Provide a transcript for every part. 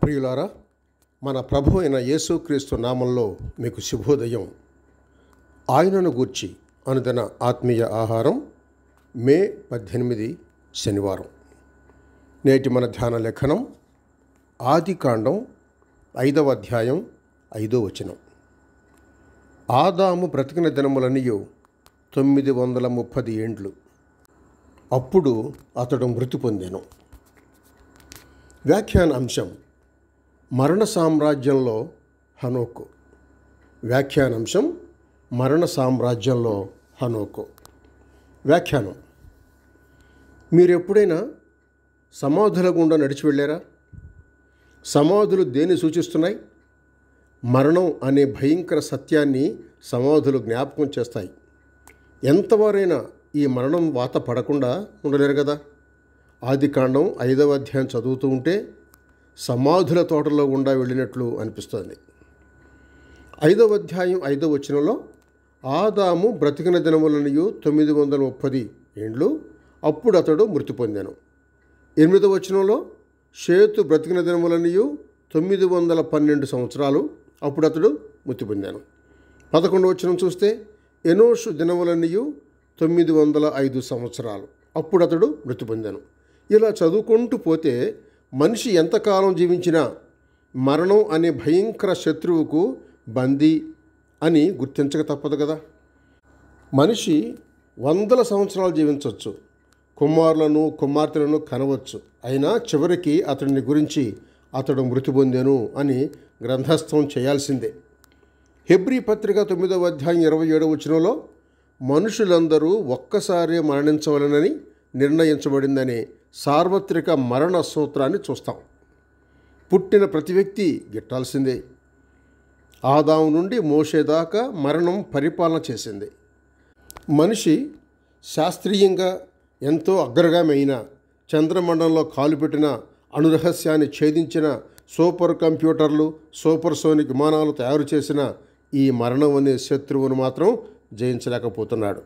ప్రియులారా, మన ప్రభు అయిన యేసుక్రీస్తు నామంలో మీకు శుభోదయం. ఆయనను గూర్చి అనుదిన ఆత్మీయ ఆహారం మే 18 శనివారం. నేటి మన ధ్యాన లేఖనం ఆదికాండం 5వ అధ్యాయం 5వ వచనం. ఆదాము బ్రతికిన దినములనియు 930 ఏండ్లు. అప్పుడు అతడు మృతి పొందెను. వ్యాఖ్యాన అంశం మరణ సామ్రాజ్యంలో హనోకు. వ్యాఖ్యానాంశం మరణ సామ్రాజ్యంలో హనోకు. వ్యాఖ్యానం: మీరు ఎప్పుడైనా సమాధుల గుండా నడిచి వెళ్ళారా? సమాధులు దేన్ని సూచిస్తున్నాయి? మరణం అనే భయంకర సత్యాన్ని సమాధులు జ్ఞాపకం చేస్తాయి. ఎంతవారైనా ఈ మరణం వాత పడకుండా ఉండలేరు కదా. ఆదికాండం 5వ అధ్యాయం చదువుతూ ఉంటే సమాధుల తోటలో గుండా వెళ్ళినట్లు అనిపిస్తుంది. 5వ అధ్యాయం 5వ వచనంలో ఆదాము బ్రతికిన దినములనియు 930 ఏండ్లు, అప్పుడు అతడు మృతి పొందెను. 8వ వచనంలో షేతు బ్రతికిన దినములనియు 912 సంవత్సరాలు, అప్పుడు అతడు మృతి పొందాను. 11వ వచనం చూస్తే ఎనోషు దినములనియు 905 సంవత్సరాలు, అప్పుడు అతడు మృతి పొందాను. ఇలా చదువుకుంటూ పోతే మనిషి ఎంతకాలం జీవించినా మరణం అనే భయంకర శత్రువుకు బందీ అని గుర్తించక తప్పదు కదా. మనిషి 100 సంవత్సరాలు జీవించవచ్చు, కుమారులను కుమార్తెలను కనవచ్చు. అయినా చివరికి అతడిని గురించి అతడు మృతి పొందెను అని గ్రంథస్థం చేయాల్సిందే. హెబ్రీ పత్రిక 9వ అధ్యాయం 27వ వచనంలో మనుషులందరూ ఒక్కసారి మరణించవలనని నిర్ణయించబడిందనే సార్వత్రిక మరణ సూత్రాన్ని చూస్తాం. పుట్టిన ప్రతి వ్యక్తి గిట్టాల్సిందే. ఆదాము నుండి మోషే దాకా మరణం పరిపాలన చేసింది. మనిషి శాస్త్రీయంగా ఎంతో అగ్రగామి అయిన, చంద్రమండలంలో కాలుపెట్టిన, అణురహస్యాన్ని ఛేదించిన, సూపర్ కంప్యూటర్లు, సూపర్ సోనిక్ విమానాలు తయారు చేసిన ఈ మరణం అనే శత్రువును మాత్రం జయించలేకపోతున్నాడు.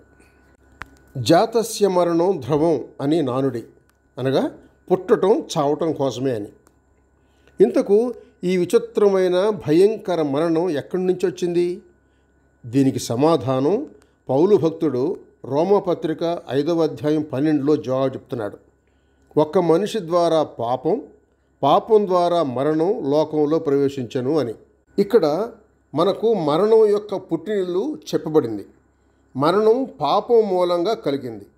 జాతస్య మరణం ధ్రువం అని నానుడి, అనగా పుట్టటం చావటం కోసమే అని. ఇంతకు ఈ విచిత్రమైన భయంకర మరణం ఎక్కడి నుంచి వచ్చింది? దీనికి సమాధానం పౌలు భక్తుడు రోమపత్రిక 5వ అధ్యాయం 12లో జవాబు చెప్తున్నాడు. ఒక్క మనిషి ద్వారా పాపం ద్వారా మరణం లోకంలో ప్రవేశించను అని. ఇక్కడ మనకు మరణం యొక్క పుట్టినిల్లు చెప్పబడింది. మరణం పాపం మూలంగా కలిగింది.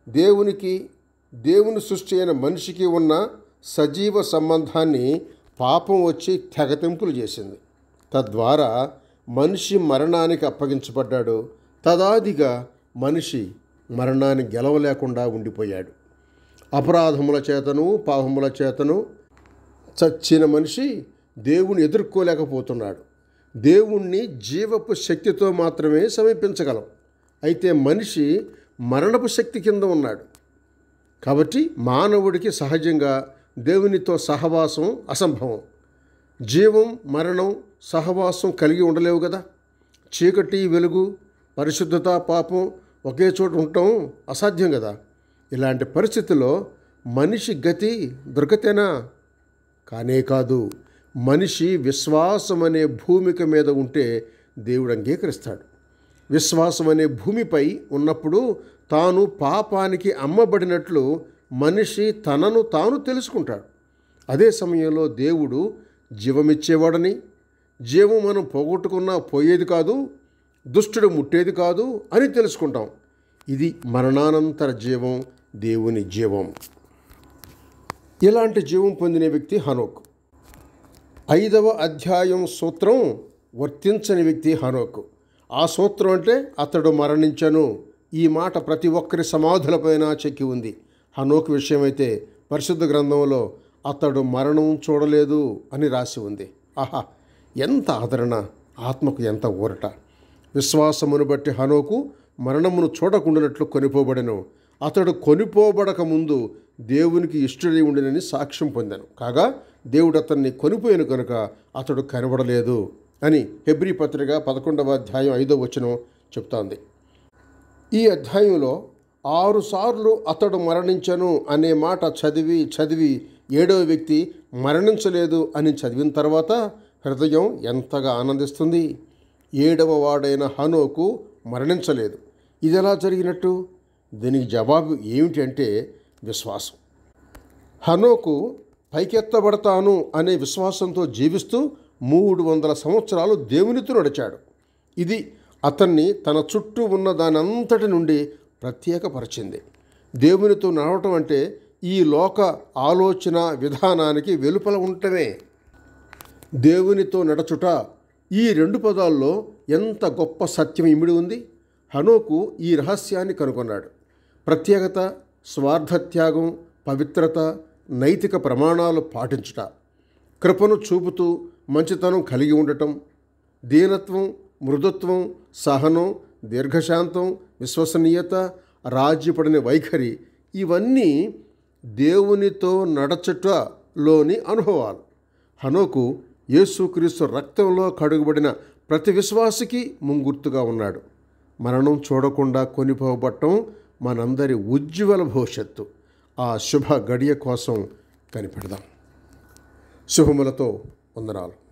దేవుని సృష్టి అయిన మనిషికి ఉన్న సజీవ సంబంధాన్ని పాపం వచ్చి తెగతింపులు చేసింది. తద్వారా మనిషి మరణానికి అప్పగించబడ్డాడు. తదాదిగా మనిషి మరణాన్ని గెలవలేకుండా ఉండిపోయాడు. అపరాధముల చేతను పాపముల చేతను చచ్చిన మనిషి దేవుని ఎదుర్కోలేకపోతున్నాడు. దేవుణ్ణి జీవపు శక్తితో మాత్రమే సమీపించగలం. అయితే మనిషి మరణపు శక్తి కింద ఉన్నాడు. కాబట్టి మానవుడికి సహజంగా దేవునితో సహవాసం అసంభవం. జీవం మరణం సహవాసం కలిగి ఉండలేవు కదా. చీకటి వెలుగు, పరిశుద్ధత పాపం ఒకే చోట ఉండటం అసాధ్యం కదా. ఇలాంటి పరిస్థితుల్లో మనిషి గతి దుర్గతేనా? కానే కాదు. మనిషి విశ్వాసం అనే భూమిక మీద ఉంటే దేవుడు అంగీకరిస్తాడు. విశ్వాసం అనే భూమిపై ఉన్నప్పుడు తాను పాపానికి అమ్మబడినట్లు మనిషి తనను తాను తెలుసుకుంటాడు. అదే సమయంలో దేవుడు జీవమిచ్చేవాడని, జీవం మనం పోగొట్టుకున్నా పోయేది కాదు, దుష్టుడు ముట్టేది కాదు అని తెలుసుకుంటాం. ఇది మరణానంతర జీవం, దేవుని జీవం. ఇలాంటి జీవం పొందిన వ్యక్తి హనోకు. 5వ అధ్యాయం సూత్రం వర్తించని వ్యక్తి హనోకు. ఆ సూత్రం అంటే అతడు మరణించను. ఈ మాట ప్రతి ఒక్కరి సమాధులపైన చెక్కి ఉంది. హనోకు విషయమైతే పరిశుద్ధ గ్రంథంలో అతడు మరణం చూడలేదు అని రాసి ఉంది. ఆహా, ఎంత ఆదరణ! ఆత్మకు ఎంత ఊరట! విశ్వాసమును బట్టి హనోకు మరణమును చూడకుండానట్లు కొనిపోబడెను. అతడు కొనిపోబడక ముందు దేవునికి ఇష్టడై ఉండినని సాక్ష్యం పొందాను. కాగా దేవుడు అతన్ని కొనిపోయాను కనుక అతడు కనబడలేదు అని హెబ్రీ పత్రిక 11వ అధ్యాయం 5వ వచనం చెప్తోంది. ఈ అధ్యాయంలో 6 సార్లు అతడు మరణించను అనే మాట చదివి ఏడవ వ్యక్తి మరణించలేదు అని చదివిన తర్వాత హృదయం ఎంతగా ఆనందిస్తుంది. ఏడవ వాడైన హనోకు మరణించలేదు. ఇది ఎలా జరిగినట్టు? దీనికి జవాబు ఏమిటి అంటే విశ్వాసం. హనోకు పైకెత్తబడతాను అనే విశ్వాసంతో జీవిస్తూ 300 సంవత్సరాలు దేవునితో నడిచాడు. ఇది అతన్ని తన చుట్టూ ఉన్న దానంతటి నుండి ప్రత్యేకపరిచింది. దేవునితో నడవటం అంటే ఈ లోక ఆలోచన విధానానికి వెలుపల ఉండటమే. దేవునితో నడచుట, ఈ 2 పదాల్లో ఎంత గొప్ప సత్యం ఇమిడి ఉంది. హనోకు ఈ రహస్యాన్ని కనుగొన్నాడు. ప్రత్యేకత, స్వార్థత్యాగం, పవిత్రత, నైతిక ప్రమాణాలు పాటించుట, కృపను చూపుతూ మంచితనం కలిగి ఉండటం, దీనత్వం, మృదుత్వం, సహనం, దీర్ఘశాంతం, విశ్వసనీయత, రాజీపడిన వైఖరి, ఇవన్నీ దేవునితో నడచుటలోని అనుభవాలు. హనోకు యేసుక్రీస్తు రక్తంలో కడుగుబడిన ప్రతి విశ్వాసికి ముంగుర్తుగా ఉన్నాడు. మరణం చూడకుండా కొనిపోబట్టం మనందరి ఉజ్వల భవిష్యత్తు. ఆ శుభ గడియ కోసం కనిపెడదాం. శుభములతో వందనాలు.